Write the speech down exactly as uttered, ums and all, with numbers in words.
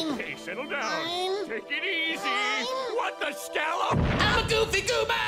Okay, settle down. Fine. Take it easy. Fine. What the scallop? I'm a goofy goober!